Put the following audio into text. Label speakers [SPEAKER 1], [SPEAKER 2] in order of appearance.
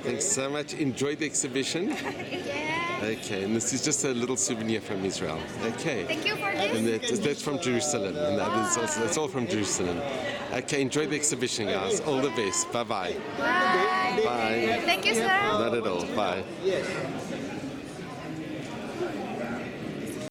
[SPEAKER 1] Thanks so much. Enjoy the exhibition.
[SPEAKER 2] Yeah.
[SPEAKER 1] Okay, and this is just a little souvenir from Israel. Okay.
[SPEAKER 2] Thank you for
[SPEAKER 1] And
[SPEAKER 2] this.
[SPEAKER 1] that's from Jerusalem, and that's all from Jerusalem. Okay, enjoy the exhibition, guys. All the best. Bye-bye.
[SPEAKER 2] Bye.
[SPEAKER 1] Bye.
[SPEAKER 2] Thank you, sir.
[SPEAKER 1] Not at all. Bye.